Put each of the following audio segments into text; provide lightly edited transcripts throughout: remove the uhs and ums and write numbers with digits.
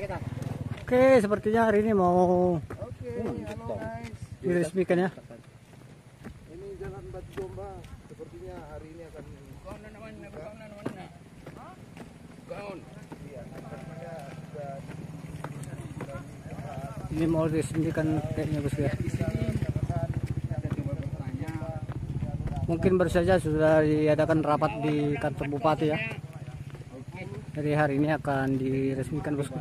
Oke, sepertinya hari ini mau diresmikan ya. Ini Jalan Batu Domba. Sepertinya hari ini akan ini mau diresmikan kayaknya bos ya. Mungkin baru saja sudah diadakan rapat di kantor bupati ya. Jadi hari ini akan diresmikan bosku.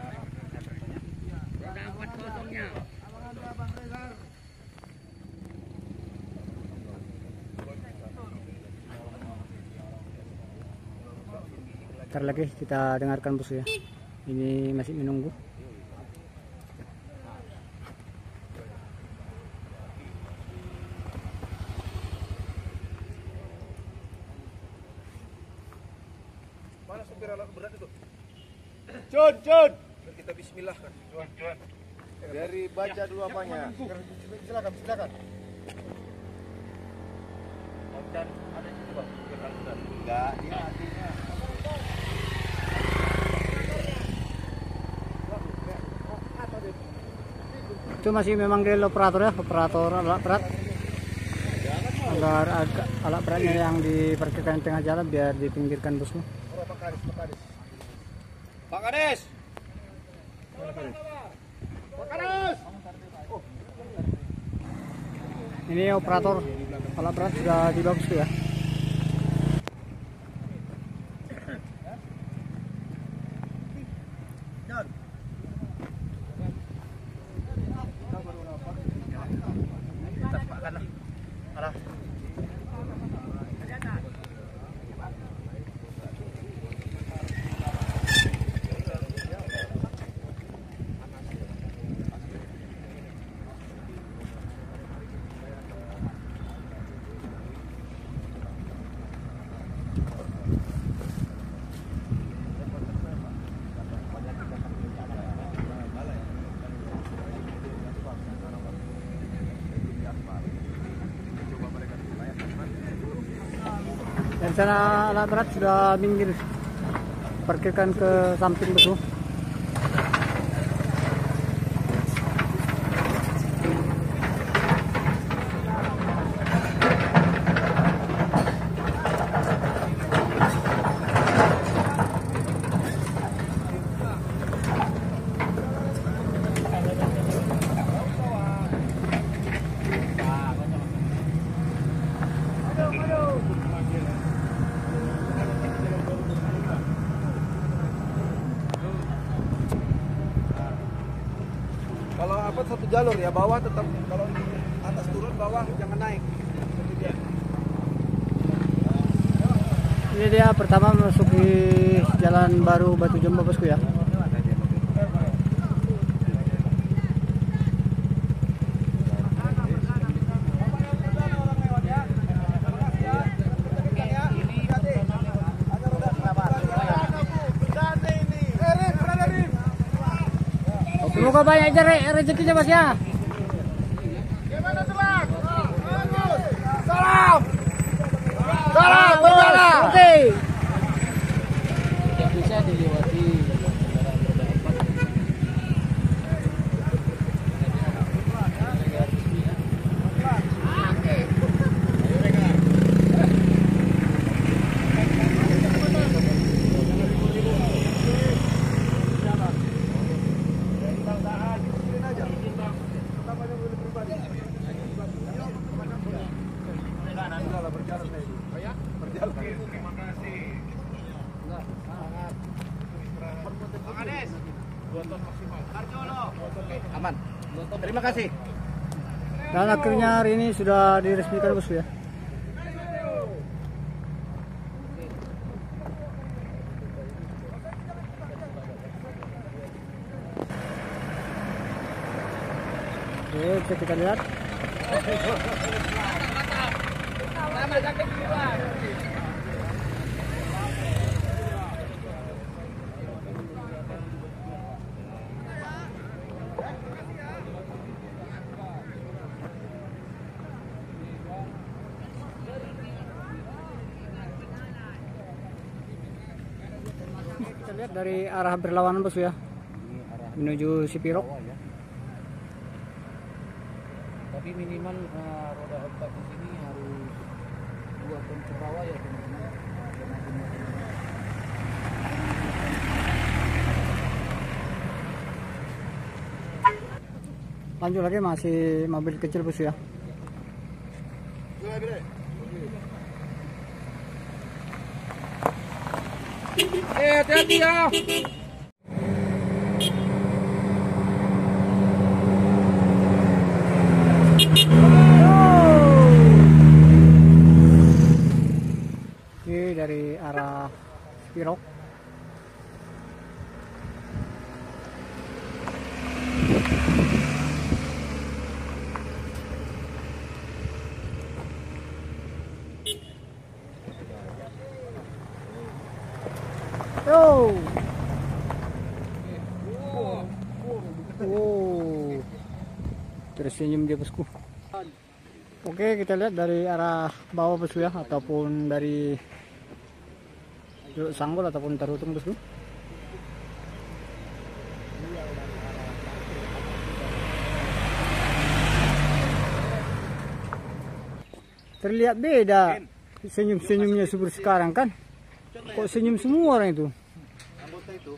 Ntar lagi kita dengarkan bos ya. Ini masih menunggu. mana supir alat berat itu? Cun. Kita bismillah kan. Cun. Dari baca dulu apanya. Silakan. Dan ada juga supir alat berat. Enggak, ini artinya. Itu masih memang dari operator ya, operator alat berat. Agar alat beratnya yang diparkirkan di tengah jalan biar dipinggirkan bosku. Pak Kades. Ini operator alat berat sudah tiba bosku ya. Dan sana alat berat sudah minggir, parkirkan ke samping bosku. Kalau apa satu jalur ya, bawah tetap, kalau di atas turun, bawah jangan naik. Ini dia pertama memasuki jalan baru Batu Jomba bosku ya. Semoga banyak rezekinya bos ya. Gimana tuh Bang? Salam. Oke. Bisa dilewati. Aman. Terima kasih. Dan akhirnya hari ini sudah diresmikan bosku ya. Oke, kita lihat. Kita lihat dari arah berlawanan bos ya. menuju Sipirok. Tapi minimal roda 4 di sini harus 2 ton ke bawah ya teman-teman. Lanjut lagi, masih mobil kecil bos ya. Hati-hati ya. Oke, dari arah Sipirok. Yo. Wow. Tersenyum dia bosku. Oke, kita lihat dari arah bawah bosku ya, ataupun dari Jaluk Sanggol ataupun Tarutung bosku. Terlihat beda senyum-senyumnya subur sekarang kan. Kok senyum semua orang itu? Anggota itu.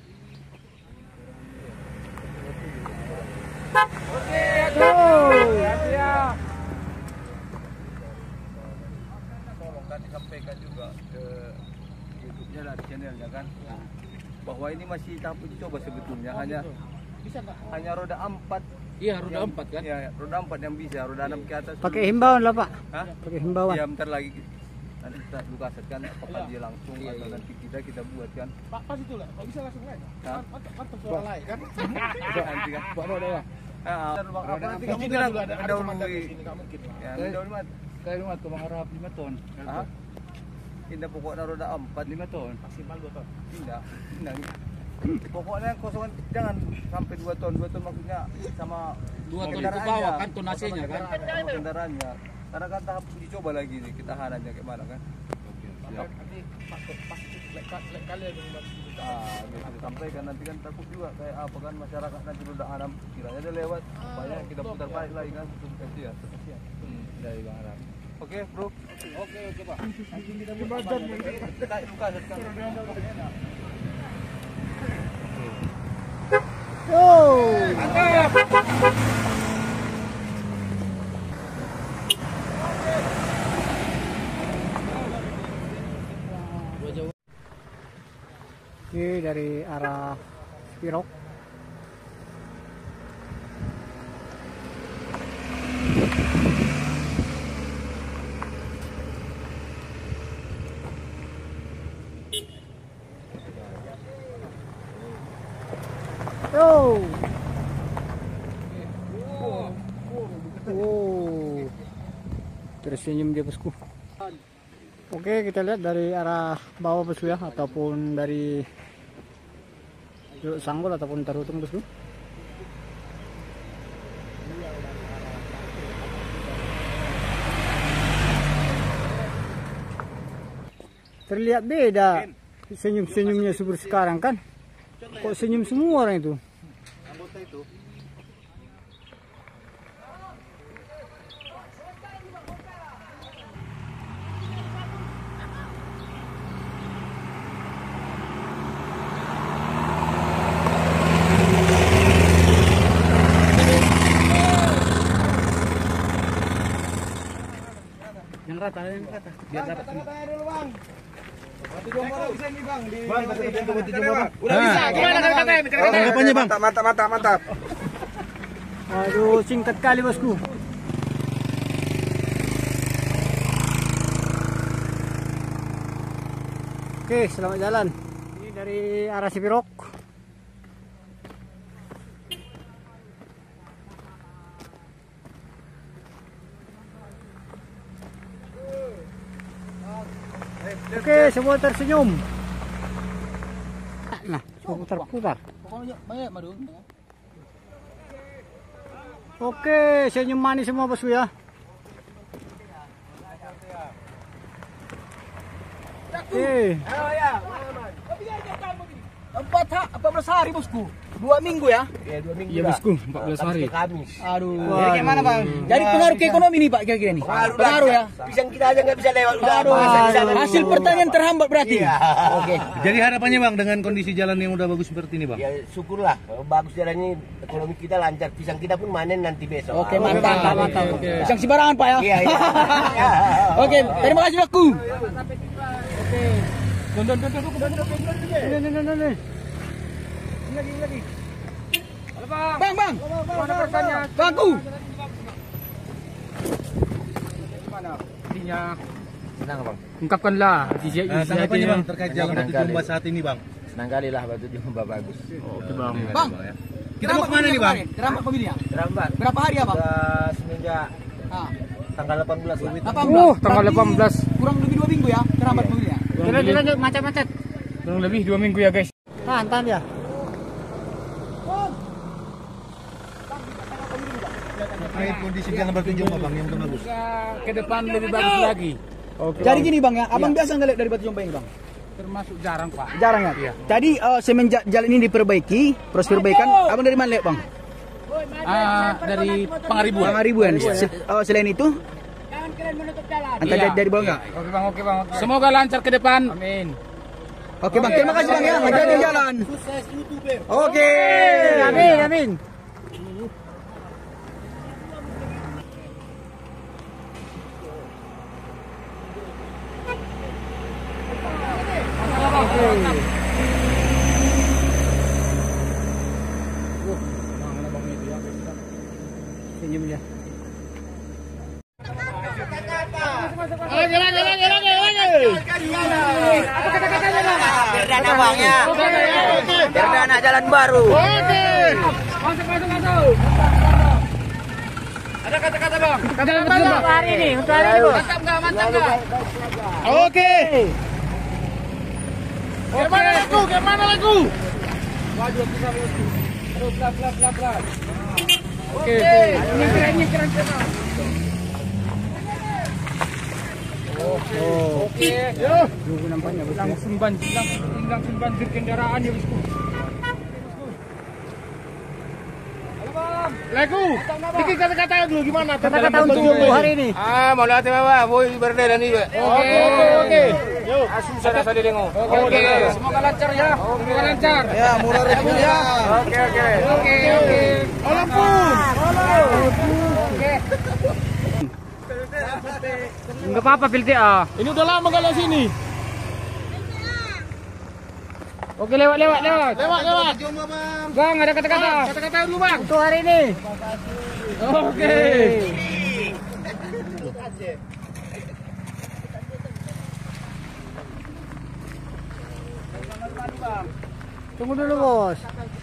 Tolong kan disampaikan juga ke YouTube-nya dan channelnya kan, bahwa ini masih tahap uji coba sebetulnya, hanya roda 4. Iya, roda 4 kan? Iya, roda 4 yang bisa, roda 6 ke atas. Pakai himbauan lah Pak. Hah? Pakai himbauan. Ya bentar lagi nanti kita buka kan, apakah dia langsung atau nanti kita buat kan. Pak, pas itu lah. Kok bisa langsung naik? Hah? Mantap suara lain kan? Nanti kan. Pak roda ya. Nanti kamu Mungkin bilang ada dahulu komandan di sini, nggak mungkin. ya, dahulu mat. Kayak rumah tuh mengharap 5 ton. Hah? Indah pokoknya roda 4 5 ton. Maksimal 2 ton. indah. Pokoknya kosongan jangan sampai 2 ton. 2 ton maksudnya sama 2 ton ke kendaraannya. bawah kan tonasenya kan? Sama kendaraannya. Karena kan tahap uji coba lagi nih, ketahanannya gimana kan. Nanti pas kali yang Bisa disampaikan nanti kan, takut juga kayak apa kan masyarakat nanti udah anam kiranya dia lewat, supaya kita putar balik lagi kan, kasihan. dari Bang Arab. Oke bro. Oke Pak. Langsung kita buka sekarang. Oke, dari arah Sipirok. Yo. Wow. Tersenyum dia bosku. Oke, kita lihat dari arah bawah bosku ya, ataupun dari Jaluk Sanggol ataupun Tarutung bosku. Terlihat beda senyum-senyumnya subur sekarang kan. Kok senyum semua orang itu? Anggota itu. Yang rata. Biar dapat semua. Udah bisa. Gimana Tanggapannya Bang? Mantap. Aduh, singkat kali bosku. Oke, selamat jalan. Ini dari arah Sipirok. Oke, semua tersenyum. Nah, semua putar-putar. Pokoknya banyak madu. Oke, senyum manis semua bosku ya. Oke. 14 hari bosku. 2 minggu ya? Ya 2 minggu. Iya bosku, 14 hari. Kamis. Aduh. Jadi gimana bang? Jadi pengaruh ke ekonomi nih pak kira-kira nih? Pengaruh ya? Pisang kita aja nggak bisa lewat. Udah Aduh. Hasil pertanian terhambat berarti. Iya. Oke. Jadi harapannya bang dengan kondisi jalan yang udah bagus seperti ini bang? Ya syukurlah, kalau bagus jalannya ekonomi kita lancar. Pisang kita pun manen nanti besok. Oke, mantap. Pisang Sibarangan pak ya? Iya, iya. Oke, terima kasih bosku. Oke. Don. Ini. Lagi. Bang. Mana pertanya? Bangku. Mana? Artinya Senang bang. ungkapkanlah Tanggapannya bang terkait jalan Batu Jomba saat ini bang? Senang kali lah Batu Jomba bagus. Oke bang. Bang. Kita mau kemana nih bang? Terhambat pemilih ya? Terlambat. Berapa hari ya bang? Semenjak Ah, tanggal 18 lah. 18. Tanggal 18. Kurang lebih 2 minggu ya terhambat pemilih ya? Kita macet. Kurang lebih 2 minggu ya guys. Tahan ya. Terkait kondisi jalan Batu Jomba bang yang udah bagus? Ke depan lebih bagus lagi. Oke. Jadi gini bang ya, abang biasa nggak lihat dari Batu Jomba ini bang? Termasuk jarang pak. Jarang ya? Iya. Jadi semenjak jalan ini diperbaiki, proses perbaikan, abang dari mana lihat bang? Dari Pangaribuan. Pangaribuan. Selain itu, antar Iya. dari bawah nggak? Oke bang. Semoga lancar ke depan. Amin. Oke bang, terima kasih bang ya, hati-hati di jalan. Oke. Amin. Senyum ya. Apa kata-katanya bang? Perdana bang ya. Perdana jalan baru. Oke. Masuk. Ada kata-kata bang? Kata-kata untuk hari ini bos. Mantap nggak? Oke. Gimana lagu? Maju kita bosku. Terus pelan. Oke. Ini keren. Oke. Yo. Nampaknya langsung banjir kendaraan ya bosku. Lagu. Bikin kata-kata dulu gimana? Kata-kata untuk hari ini. Mau lihat apa? Boy berdaya nih. Oke. Yuk. Asu sana tadi dengo. Oke. Semoga lancar ya. Semoga lancar. Ya, murah rezekinya. Oke. Olampun. Oke. Enggak apa-apa PLTA. Ini udah lama gak lewat sini. Oke, lewat. Lewat. Bang, ada kata-kata. Kata-kata dulu, Bang. Untuk hari ini. Oke. Tunggu dulu, Bos.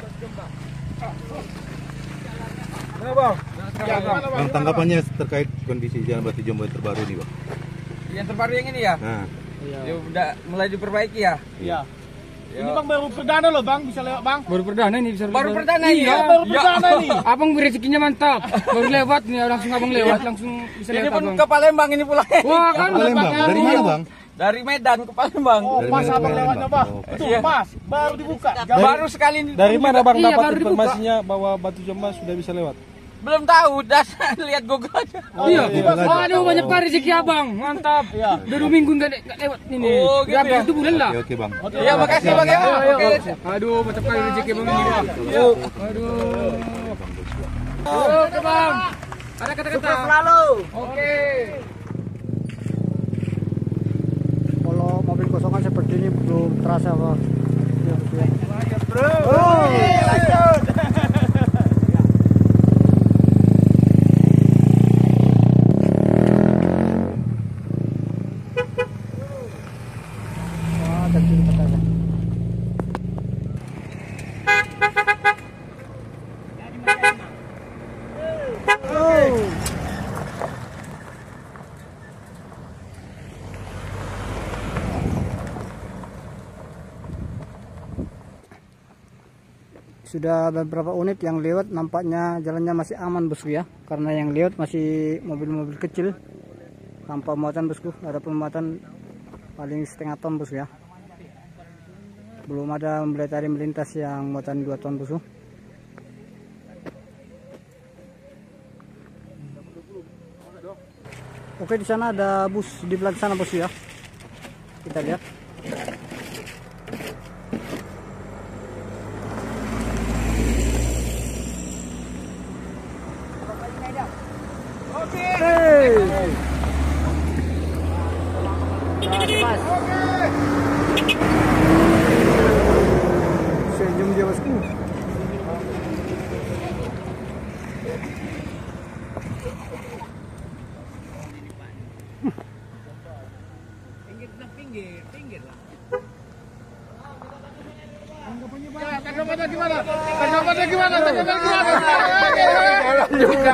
Bang tanggapannya terkait kondisi jalan Batu Jomba yang terbaru nih bang? Yang terbaru yang ini ya? Nah. Ya udah mulai diperbaiki ya? Iya. Ini bang baru perdana loh bang, bisa lewat bang. Baru perdana ini bisa Baru perdana Iya, ya? Baru perdana nih. Abang rezekinya mantap. Baru lewat nih, langsung abang lewat, langsung bisa Ini lewat pun abang. ke Palembang ini pulangnya. Wah, kan Palembang, dari mana bang? Dari Medan ke Palembang. Oh, Dari pas Medan ke abang lewatnya Palembang. bang. Oh, Itu Iya. pas, baru dibuka. Baru sekali Dari mana bang Iya, dapat baru dibuka. informasinya bahwa Batu Jomba sudah bisa lewat? belum tahu, dan lihat Google aja. Iya. iya. Aduh, banyak sekali rezeki abang. Mantap. Iya. Udah 2 minggu nggak lewat ini. Oh, gitu Habis ya? itu bulan lah. Oke bang. Iya, makasih bang ya. Oke. Aduh, mantap kali rezeki abang ini. Bang. Aduh. Oke, Bang. Ada kata-kata. Selalu. Oke. Kalau mobil kosongan seperti ini belum terasa Pak. Sudah beberapa unit yang lewat, nampaknya jalannya masih aman bosku ya, karena yang lewat masih mobil-mobil kecil tanpa muatan bosku. Ada pemuatan paling setengah ton bosku ya. belum ada military melintas yang muatan 2 ton bosku. Oke, di sana ada bus di belakang sana bosku ya. Kita lihat. Senyum dia bosku. Pinggir lah. Tanggapannya gimana? Tanggapannya gimana? Juga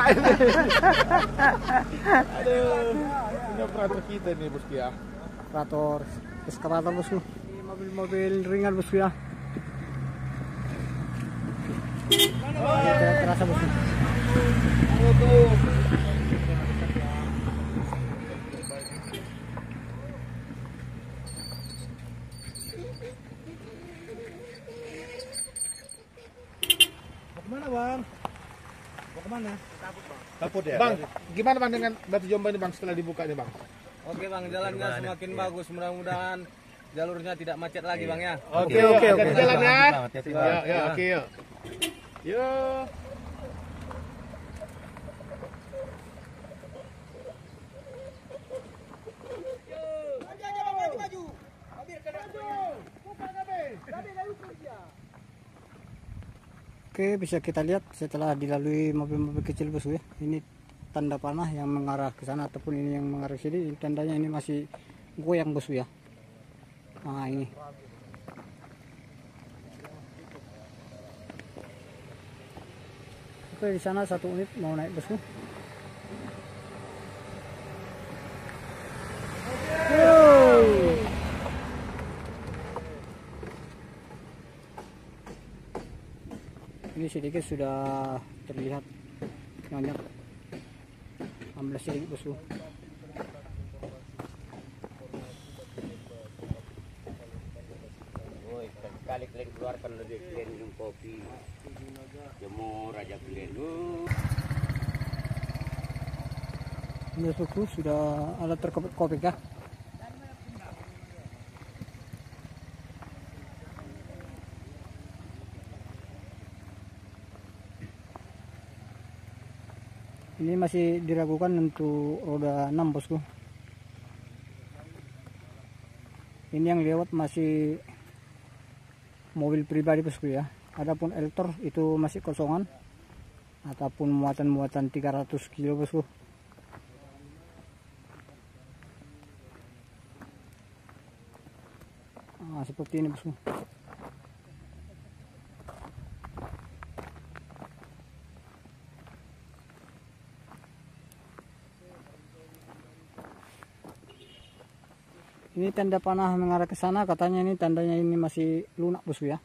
Aduh, ini operator kita nih bosku ya. Operator eskavator bosku. Ini mobil-mobil ringan bosku ya. Tidak terasa bosku. Kemana bang? Mau kemana? Takut ya? Bang, gimana bang dengan Batu Jombang ini bang setelah dibuka nih bang? Oke bang, jalannya semakin bagus. Mudah-mudahan jalurnya tidak macet lagi bang ya. Oke. Jalan ya. Ya, oke yuk. Yuk. Oke, bisa kita lihat setelah dilalui mobil-mobil kecil bosku ya. Ini tanda panah yang mengarah ke sana ataupun ini yang mengarah ke sini. Tandanya ini masih goyang bosku ya. Nah, ini. Oke, di sana 1 unit mau naik bosku. Ini sedikit sudah terlihat banyak, ambil sedikit bosku. Woi, sekali kalian keluarkan lebih kalian minum kopi, jemur aja kalian. Ini bosku sudah alat terkopi kah? Ini masih diragukan untuk roda 6 bosku. Ini yang lewat masih mobil pribadi bosku ya. Adapun Eltor itu masih kosongan ataupun muatan-muatan 300 kilo bosku. Nah, seperti ini bosku. Ini tanda panah mengarah ke sana, katanya ini tandanya ini masih lunak bosku ya.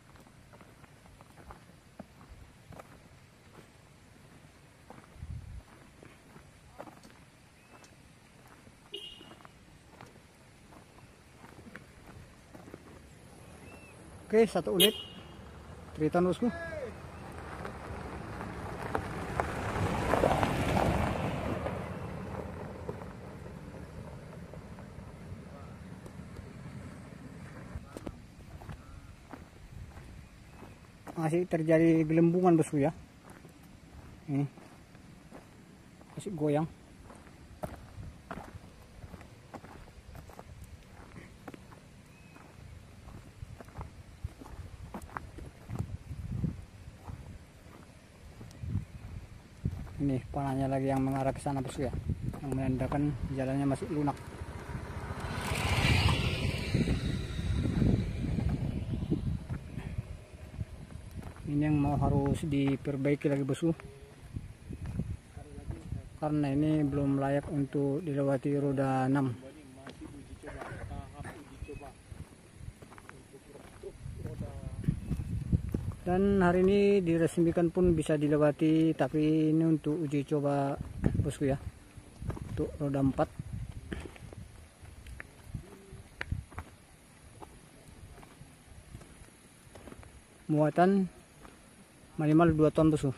Oke, 1 unit Triton bosku. Masih terjadi gelembungan bosku ya. Ini masih goyang. Ini panahnya lagi yang mengarah ke sana bosku ya, yang menandakan jalannya masih lunak. Ini yang mau harus diperbaiki lagi bosku, karena ini belum layak untuk dilewati roda 6. Dan hari ini diresmikan pun bisa dilewati, tapi ini untuk uji coba bosku ya, untuk roda 4. muatan minimal 2 ton bosku.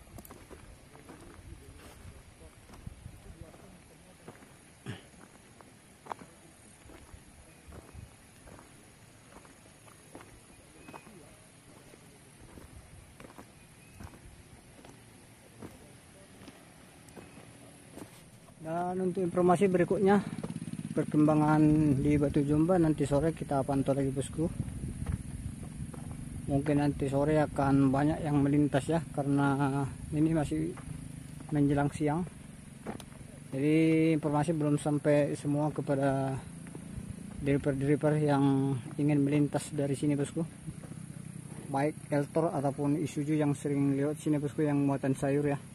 Dan untuk informasi berikutnya perkembangan di Batu Jomba nanti sore kita pantau lagi bosku. Mungkin nanti sore akan banyak yang melintas ya, karena ini masih menjelang siang. Jadi informasi belum sampai semua kepada driver-driver yang ingin melintas dari sini bosku. Baik Eltor ataupun Isuzu yang sering lewat sini bosku, yang muatan sayur ya.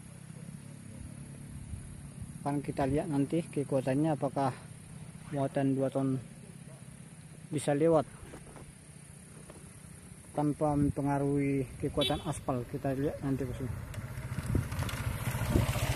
Akan kita lihat nanti kekuatannya, apakah muatan 2 ton bisa lewat tanpa mempengaruhi kekuatan aspal. Kita lihat nanti bosku.